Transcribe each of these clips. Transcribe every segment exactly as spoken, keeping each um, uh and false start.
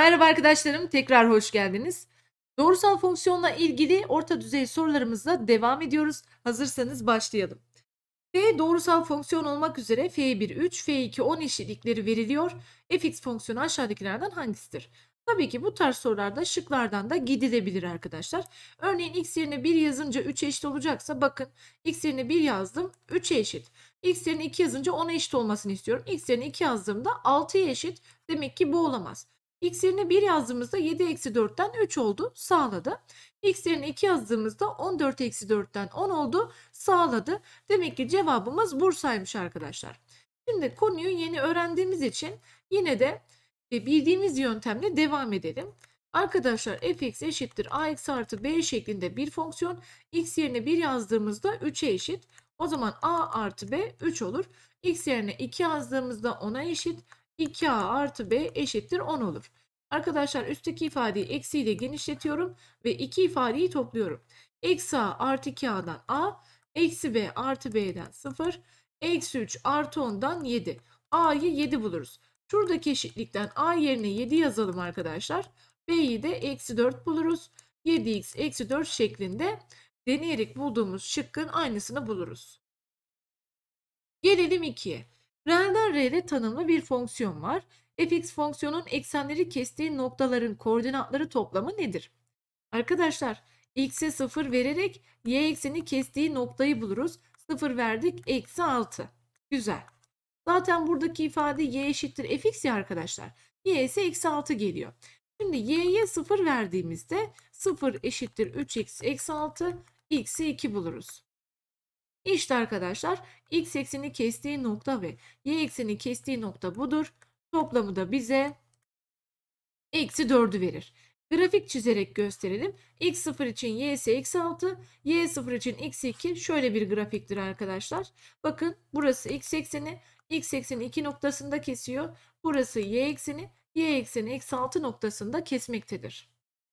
Merhaba arkadaşlarım, tekrar hoş geldiniz. Doğrusal fonksiyonla ilgili orta düzey sorularımızla devam ediyoruz. Hazırsanız başlayalım. F doğrusal fonksiyon olmak üzere f bir üç, f iki on eşitlikleri veriliyor. Fx fonksiyonu aşağıdakilerden hangisidir? Tabii ki bu tarz sorularda şıklardan da gidilebilir arkadaşlar. Örneğin x yerine bir yazınca üçe eşit olacaksa bakın x yerine bir yazdım üçe eşit. X yerine iki yazınca ona eşit olmasını istiyorum. X yerine iki yazdığımda altıya eşit. Demek ki bu olamaz. X yerine bir yazdığımızda yedi eksi dörtten üç oldu, sağladı. X yerine iki yazdığımızda on dört eksi dörtten on oldu, sağladı. Demek ki cevabımız Bursa'ymış arkadaşlar. Şimdi konuyu yeni öğrendiğimiz için yine de bildiğimiz yöntemle devam edelim. Arkadaşlar fx eşittir ax artı b şeklinde bir fonksiyon. X yerine bir yazdığımızda üçe eşit. O zaman a artı b üç olur. X yerine iki yazdığımızda ona eşit. iki a artı b eşittir on olur. Arkadaşlar üstteki ifadeyi eksiyle genişletiyorum ve iki ifadeyi topluyorum. Eksi a artı iki a'dan a, eksi b artı b'den sıfır, eksi üç artı ondan yedi. A'yı yedi buluruz. Şuradaki eşitlikten a yerine yedi yazalım arkadaşlar. B'yi de eksi dört buluruz. yedi x eksi dört şeklinde deneyerek bulduğumuz şıkkın aynısını buluruz. Gelelim ikiye. R'den R'de tanımlı bir fonksiyon var. Fx fonksiyonun eksenleri kestiği noktaların koordinatları toplamı nedir? Arkadaşlar x'e sıfır vererek y ekseni kestiği noktayı buluruz. sıfır verdik, eksi altı. Güzel. Zaten buradaki ifade y eşittir fx ya arkadaşlar. Y ise eksi altı geliyor. Şimdi y'ye sıfır verdiğimizde sıfır eşittir üç x eksi altı, x'i iki buluruz. İşte arkadaşlar x ekseni kestiği nokta ve y ekseni kestiği nokta budur. Toplamı da bize eksi dördü verir. Grafik çizerek gösterelim. x sıfır için y ise eksi altı, y sıfır için eksi iki. Şöyle bir grafiktir arkadaşlar. Bakın burası x ekseni, x ekseni iki noktasında kesiyor. Burası y ekseni, y ekseni eksi altı noktasında kesmektedir.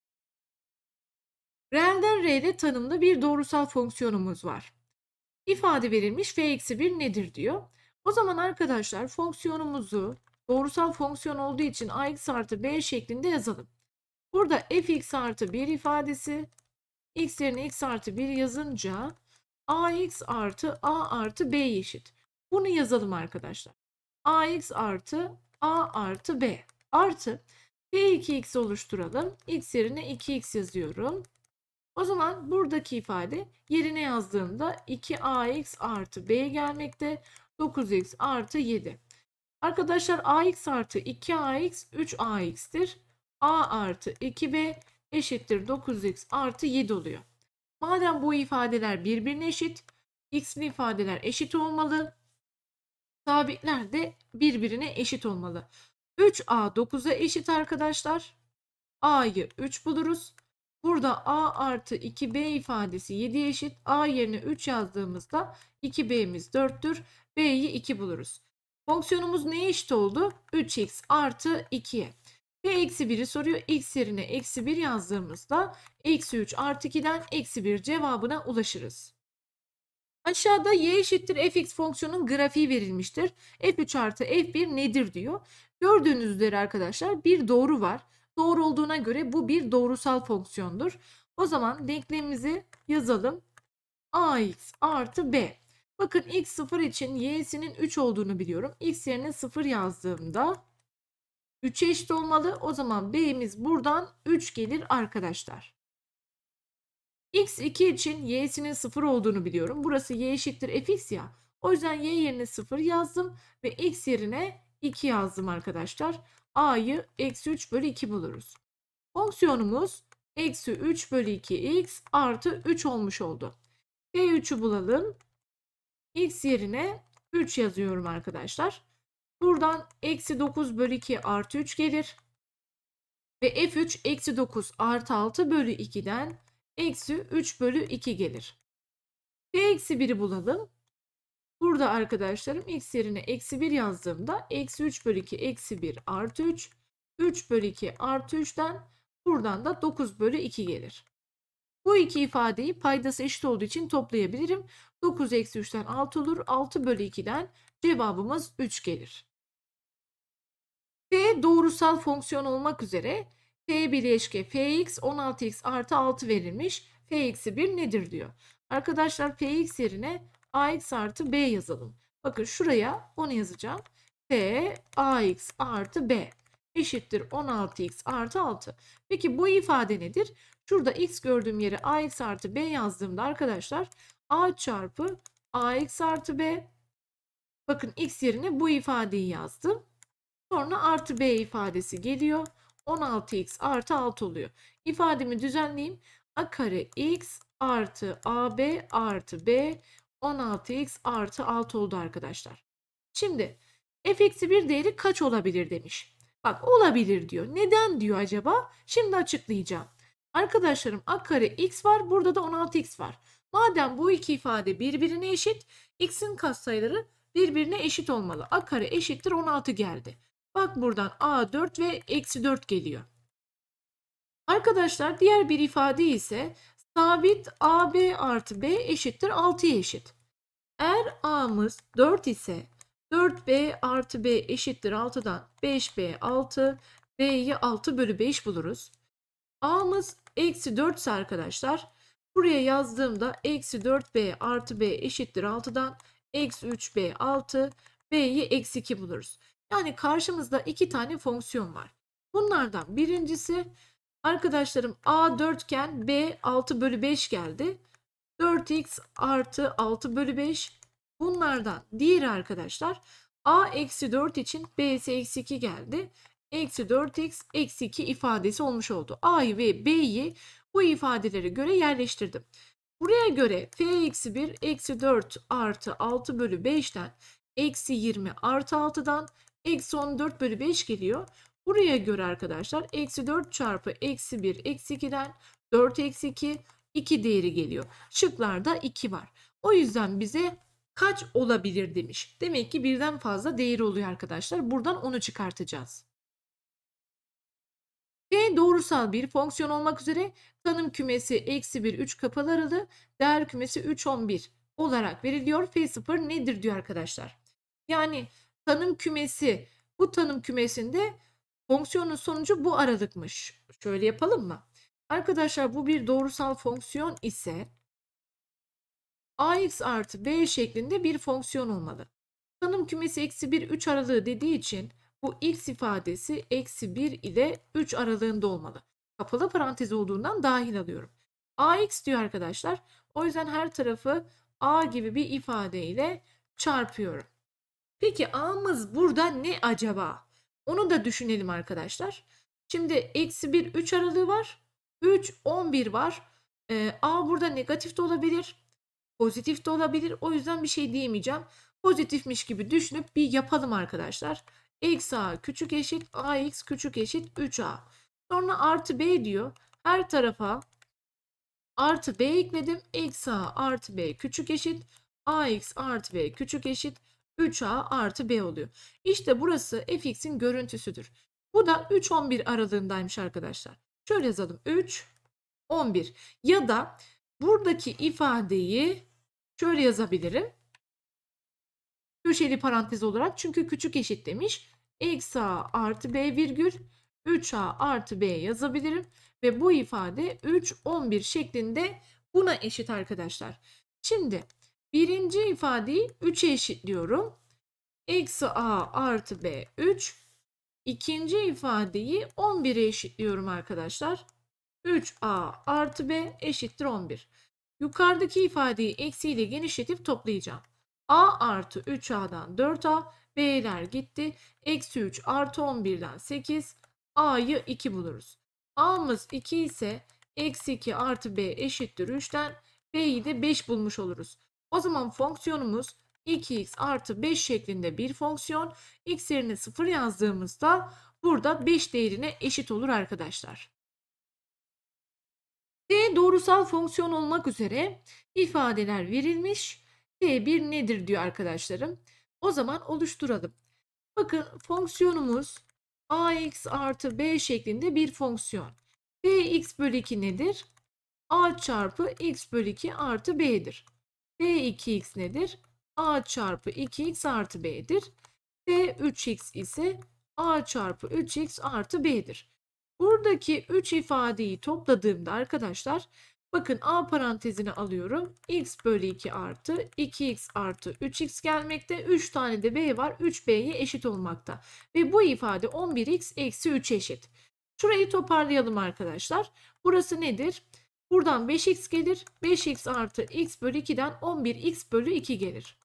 R'den R'de tanımlı bir doğrusal fonksiyonumuz var. İfade verilmiş f eksi bir nedir diyor. O zaman arkadaşlar fonksiyonumuzu doğrusal fonksiyon olduğu için ax artı b şeklinde yazalım. Burada fx artı bir ifadesi x yerine x artı bir yazınca ax artı a artı b eşit. Bunu yazalım arkadaşlar. Ax artı a artı b artı p iki x oluşturalım. X yerine iki x yazıyorum. O zaman buradaki ifade yerine yazdığımda iki ax artı b gelmekte. dokuz x artı yedi. Arkadaşlar ax artı iki ax üç ax'tir. A artı iki b eşittir dokuz x artı yedi oluyor. Madem bu ifadeler birbirine eşit, x'li ifadeler eşit olmalı. Sabitler de birbirine eşit olmalı. üç a dokuza eşit arkadaşlar. A'yı üç buluruz. Burada a artı iki b ifadesi yediye eşit. A yerine üç yazdığımızda iki b'miz dörttür. B'yi iki buluruz. Fonksiyonumuz neye eşit oldu? üç x artı ikiye. P eksi biri soruyor. X yerine eksi bir yazdığımızda eksi üç artı ikiden eksi bir cevabına ulaşırız. Aşağıda y eşittir fx fonksiyonun grafiği verilmiştir. f üç artı f bir nedir diyor. Gördüğünüz üzere arkadaşlar bir doğru var. Doğru olduğuna göre bu bir doğrusal fonksiyondur. O zaman denklemimizi yazalım. Ax artı b. Bakın x sıfır için y'sinin üç olduğunu biliyorum. X yerine sıfır yazdığımda üçe eşit olmalı. O zaman b'miz buradan üç gelir arkadaşlar. x iki için y'sinin sıfır olduğunu biliyorum. Burası y eşittir fx ya. O yüzden y yerine sıfır yazdım ve x yerine iki yazdım arkadaşlar. A'yı eksi üç bölü iki buluruz. Fonksiyonumuz eksi üç bölü iki x artı üç olmuş oldu. p üçü bulalım. X yerine üç yazıyorum arkadaşlar. Buradan eksi dokuz bölü iki artı üç gelir. Ve f üç eksi dokuz artı altı bölü ikiden eksi üç bölü iki gelir. P eksi biri bulalım. Burada arkadaşlarım x yerine eksi bir yazdığımda eksi üç bölü iki eksi bir artı üç. üç bölü iki artı üçten buradan da dokuz bölü iki gelir. Bu iki ifadeyi paydası eşit olduğu için toplayabilirim. dokuz eksi üçten altı olur. altı bölü ikiden cevabımız üç gelir. F doğrusal fonksiyon olmak üzere F bileşke Fx on altı x artı altı verilmiş. F eksi bir nedir diyor. Arkadaşlar Fx yerine Ax artı B yazalım. Bakın şuraya onu yazacağım. F Ax artı B eşittir on altı x artı altı. Peki bu ifade nedir? Şurada x gördüğüm yere Ax artı B yazdığımda arkadaşlar A çarpı Ax artı B. Bakın x yerine bu ifadeyi yazdım. Sonra artı B ifadesi geliyor. on altı x artı altı oluyor. İfademi düzenleyeyim. A kare x artı A B artı B on altı x artı altı oldu arkadaşlar. Şimdi f eksi bir değeri kaç olabilir demiş. Bak olabilir diyor. Neden diyor acaba? Şimdi açıklayacağım. Arkadaşlarım a kare x var. Burada da on altı x var. Madem bu iki ifade birbirine eşit, x'in katsayıları birbirine eşit olmalı. A kare eşittir on altı geldi. Bak buradan a dört ve eksi dört geliyor. Arkadaşlar diğer bir ifade ise sabit ab artı b eşittir altıya eşit. Eğer a'mız dört ise dört b artı b eşittir altıdan beş b altı, b'yi altı bölü beş buluruz. A'mız eksi dört ise arkadaşlar buraya yazdığımda eksi dört b artı b eşittir altıdan eksi üç b altı, b'yi eksi iki buluruz. Yani karşımızda iki tane fonksiyon var. Bunlardan birincisi arkadaşlarım a dört iken b altı bölü beş geldi. dört x artı altı bölü beş. Bunlardan diğeri arkadaşlar a eksi dört için b'si eksi iki geldi. Eksi dört x eksi iki ifadesi olmuş oldu. A'yı ve B'yi bu ifadelere göre yerleştirdim. Buraya göre f eksi bir eksi dört artı altı bölü beşten eksi yirmi artı altıdan eksi on dört bölü beş geliyor. Buraya göre arkadaşlar eksi dört çarpı eksi bir eksi ikiden dört eksi iki iki değeri geliyor. Şıklarda iki var. O yüzden bize kaç olabilir demiş. Demek ki birden fazla değeri oluyor arkadaşlar. Buradan onu çıkartacağız. F doğrusal bir fonksiyon olmak üzere tanım kümesi eksi bir üç kapalı aralı, değer kümesi üç on bir olarak veriliyor. F sıfır nedir diyor arkadaşlar. Yani tanım kümesi, bu tanım kümesinde fonksiyonun sonucu bu aralıkmış. Şöyle yapalım mı? Arkadaşlar bu bir doğrusal fonksiyon ise ax artı b şeklinde bir fonksiyon olmalı. Tanım kümesi eksi bir üç aralığı dediği için bu x ifadesi eksi bir ile üç aralığında olmalı. Kapalı parantez olduğundan dahil alıyorum. Ax diyor arkadaşlar. O yüzden her tarafı a gibi bir ifade ile çarpıyorum. Peki a'mız burada ne acaba? Onu da düşünelim arkadaşlar. Şimdi eksi bir üç aralığı var. üç on bir var. Ee, a burada negatif de olabilir. Pozitif de olabilir. O yüzden bir şey diyemeyeceğim. Pozitifmiş gibi düşünüp bir yapalım arkadaşlar. Eksi a küçük eşit ax küçük eşit üç a. Sonra artı b diyor. Her tarafa artı b ekledim. Eksi a artı b küçük eşit ax artı b küçük eşit üç a artı b oluyor. İşte burası fx'in görüntüsüdür. Bu da üç on bir aralığındaymış arkadaşlar. Şöyle yazalım. üç on bir ya da buradaki ifadeyi şöyle yazabilirim. Köşeli parantez olarak çünkü küçük eşit demiş. Eksi a artı b virgül üç a artı b yazabilirim. Ve bu ifade üç on bir şeklinde buna eşit arkadaşlar. Şimdi birinci ifadeyi üçe eşitliyorum. Eksi a artı b üç. İkinci ifadeyi on bire eşitliyorum arkadaşlar. üç a artı b eşittir on bir. Yukarıdaki ifadeyi eksiyle genişletip toplayacağım. A artı üç a'dan dört a, b'ler gitti. Eksi üç artı on birden sekiz, a'yı iki buluruz. A'mız iki ise eksi iki artı b eşittir üçten b'yi de beş bulmuş oluruz. O zaman fonksiyonumuz iki x artı beş şeklinde bir fonksiyon. X yerine sıfır yazdığımızda burada beş değerine eşit olur arkadaşlar. D doğrusal fonksiyon olmak üzere ifadeler verilmiş. D bir nedir diyor arkadaşlarım. O zaman oluşturalım. Bakın fonksiyonumuz ax artı b şeklinde bir fonksiyon. Bx bölü iki nedir? A çarpı x bölü iki artı b'dir. B iki x nedir? A çarpı iki x artı b'dir. B üç x ise A çarpı üç x artı b'dir. Buradaki üç ifadeyi topladığımda arkadaşlar bakın A parantezine alıyorum. X bölü iki artı iki x artı üç x gelmekte. üç tane de b var. üç b'ye eşit olmakta. Ve bu ifade on bir x eksi üç eşit. Şurayı toparlayalım arkadaşlar. Burası nedir? Buradan beş x gelir. beş x artı x bölü iki'den on bir x bölü iki gelir.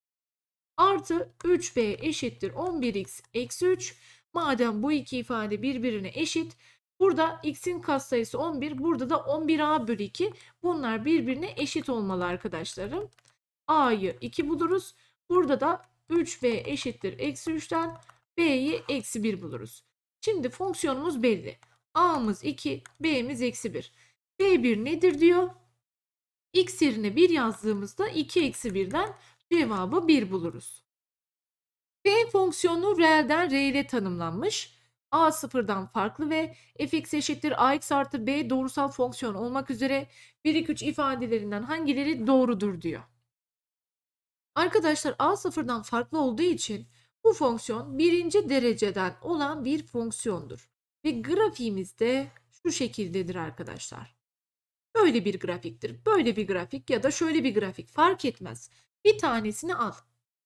Artı üç b eşittir on bir x eksi üç. Madem bu iki ifade birbirine eşit. Burada x'in katsayısı on bir. Burada da on bir a bölü iki. Bunlar birbirine eşit olmalı arkadaşlarım. A'yı iki buluruz. Burada da üç b eşittir eksi üç'ten b'yi eksi bir buluruz. Şimdi fonksiyonumuz belli. A'mız iki, b'miz eksi bir. b bir nedir diyor. X yerine bir yazdığımızda iki eksi bir'den cevabı bir buluruz. F fonksiyonu reelden R ile tanımlanmış. A sıfırdan farklı ve fx eşittir ax artı b doğrusal fonksiyon olmak üzere bir, iki, üç ifadelerinden hangileri doğrudur diyor. Arkadaşlar A sıfırdan farklı olduğu için bu fonksiyon birinci dereceden olan bir fonksiyondur. Ve grafiğimiz de şu şekildedir arkadaşlar. Böyle bir grafiktir. Böyle bir grafik ya da şöyle bir grafik fark etmez. Bir tanesini al.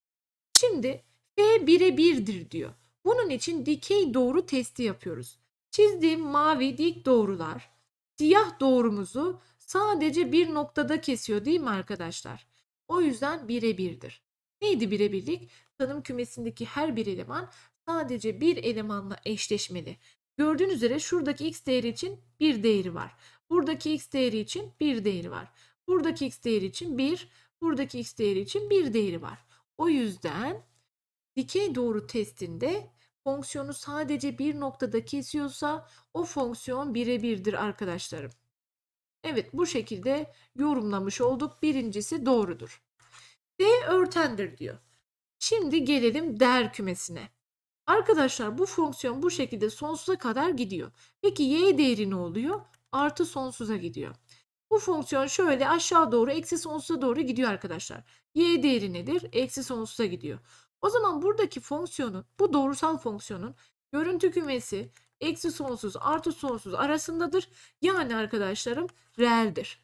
Şimdi F bire bir'dir diyor. Bunun için dikey doğru testi yapıyoruz. Çizdiğim mavi dik doğrular siyah doğrumuzu sadece bir noktada kesiyor değil mi arkadaşlar? O yüzden bire bir'dir. Neydi bire birlik? Tanım kümesindeki her bir eleman sadece bir elemanla eşleşmeli. Gördüğünüz üzere şuradaki x değeri için bir değeri var. Buradaki x değeri için bir değeri var. Buradaki x değeri için bir, buradaki x değeri için bir değeri var. O yüzden dikey doğru testinde fonksiyonu sadece bir noktada kesiyorsa o fonksiyon bire bir'dir arkadaşlarım. Evet, bu şekilde yorumlamış olduk. Birincisi doğrudur. D örtendir diyor. Şimdi gelelim değer kümesine. Arkadaşlar bu fonksiyon bu şekilde sonsuza kadar gidiyor. Peki y değeri ne oluyor? Artı sonsuza gidiyor. Bu fonksiyon şöyle aşağı doğru eksi sonsuza doğru gidiyor arkadaşlar. Y değeri nedir? Eksi sonsuza gidiyor. O zaman buradaki fonksiyonun, bu doğrusal fonksiyonun görüntü kümesi eksi sonsuz artı sonsuz arasındadır. Yani arkadaşlarım reeldir.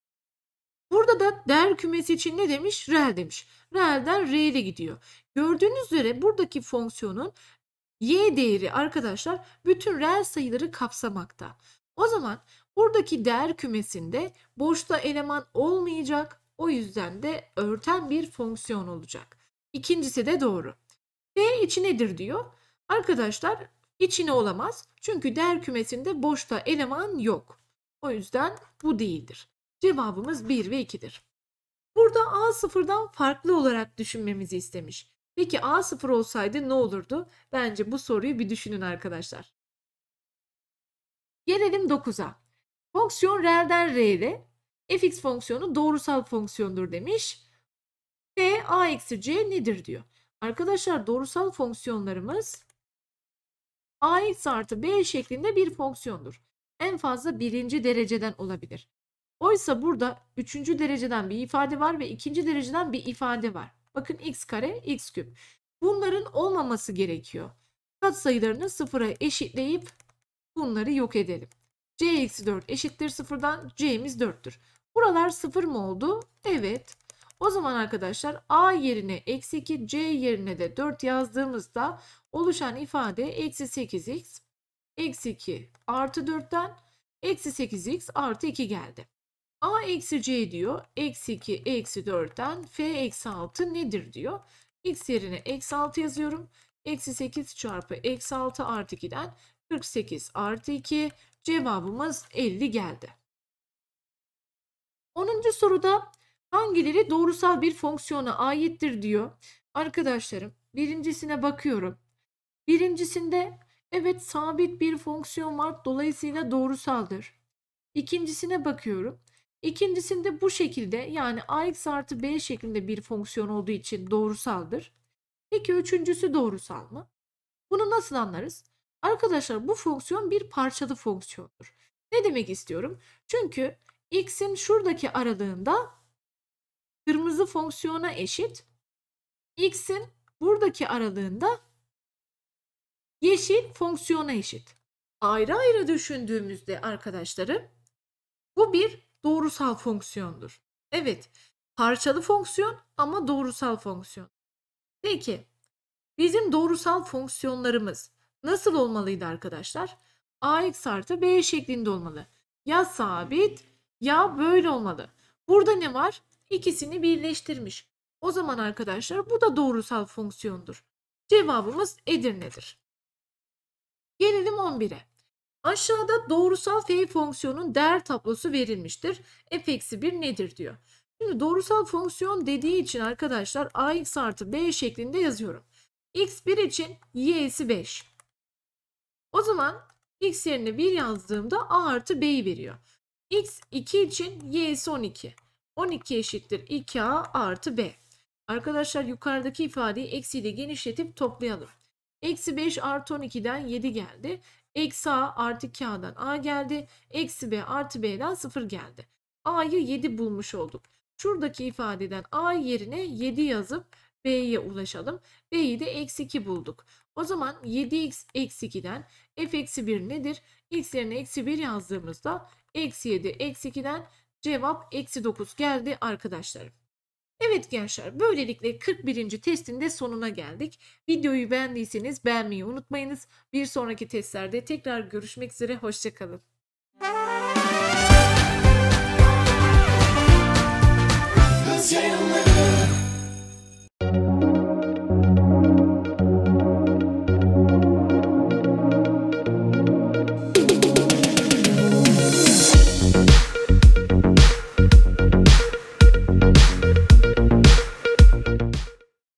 Burada da değer kümesi için ne demiş? Reel demiş. Reelden reel'e gidiyor. Gördüğünüz üzere buradaki fonksiyonun y değeri arkadaşlar bütün reel sayıları kapsamakta. O zaman buradaki değer kümesinde boşta eleman olmayacak. O yüzden de örten bir fonksiyon olacak. İkincisi de doğru. D içi nedir diyor. Arkadaşlar içine olamaz. Çünkü değer kümesinde boşta eleman yok. O yüzden bu değildir. Cevabımız bir ve iki'dir. Burada A sıfırdan farklı olarak düşünmemizi istemiş. Peki A sıfır olsaydı ne olurdu? Bence bu soruyu bir düşünün arkadaşlar. Gelelim dokuz'a. Fonksiyon reelden reele fx fonksiyonu doğrusal fonksiyondur demiş. F a eksi c nedir diyor. Arkadaşlar doğrusal fonksiyonlarımız ax artı b şeklinde bir fonksiyondur. En fazla birinci dereceden olabilir. Oysa burada üçüncü dereceden bir ifade var ve ikinci dereceden bir ifade var. Bakın x kare, x küp. Bunların olmaması gerekiyor. Katsayılarını sıfıra eşitleyip bunları yok edelim. C eksi dört eşittir sıfırdan c'miz dört'tür. Buralar sıfır mı oldu? Evet. O zaman arkadaşlar a yerine eksi iki, c yerine de dört yazdığımızda oluşan ifade eksi sekiz x eksi iki artı dört'ten eksi sekiz x artı iki geldi. A eksi c diyor. Eksi iki eksi dört'ten f eksi altı nedir diyor. X yerine eksi altı yazıyorum. Eksi sekiz çarpı eksi altı artı iki'den kırk sekiz artı iki. Cevabımız elli geldi. onuncu soruda hangileri doğrusal bir fonksiyona aittir diyor. Arkadaşlarım birincisine bakıyorum. Birincisinde evet sabit bir fonksiyon var. Dolayısıyla doğrusaldır. İkincisine bakıyorum. İkincisinde bu şekilde yani ax artı b şeklinde bir fonksiyon olduğu için doğrusaldır. Peki üçüncüsü doğrusal mı? Bunu nasıl anlarız? Arkadaşlar bu fonksiyon bir parçalı fonksiyondur. Ne demek istiyorum? Çünkü x'in şuradaki aralığında kırmızı fonksiyona eşit. X'in buradaki aralığında Yeşil fonksiyona eşit. Ayrı ayrı düşündüğümüzde arkadaşlarım bu bir doğrusal fonksiyondur. Evet, parçalı fonksiyon ama doğrusal fonksiyon. Peki, bizim doğrusal fonksiyonlarımız nasıl olmalıydı arkadaşlar? Ax artı b şeklinde olmalı. Ya sabit ya böyle olmalı. Burada ne var? İkisini birleştirmiş. O zaman arkadaşlar bu da doğrusal fonksiyondur. Cevabımız Edirne'dir. Gelelim on bire. Aşağıda doğrusal f fonksiyonun değer tablosu verilmiştir. F eksi bir nedir diyor. Şimdi doğrusal fonksiyon dediği için arkadaşlar ax artı b şeklinde yazıyorum. x bir için y'si beş. O zaman x yerine bir yazdığımda a artı b'yi veriyor. x iki için y'si on iki. on iki eşittir iki a artı b. Arkadaşlar yukarıdaki ifadeyi eksiyle genişletip toplayalım. Eksi beş artı on ikiden yedi geldi. Eksi a artı k'dan a geldi. Eksi b artı b'den sıfır geldi. A'yı yedi bulmuş olduk. Şuradaki ifadeden a yerine yedi yazıp b'ye ulaşalım. B'yi de eksi iki bulduk. O zaman yedi x eksi ikiden f eksi bir nedir? X yerine eksi bir yazdığımızda eksi yedi eksi ikiden cevap eksi dokuz geldi arkadaşlarım. Evet gençler, böylelikle kırk birinci testin de sonuna geldik. Videoyu beğendiyseniz beğenmeyi unutmayınız. Bir sonraki testlerde tekrar görüşmek üzere, hoşça kalın.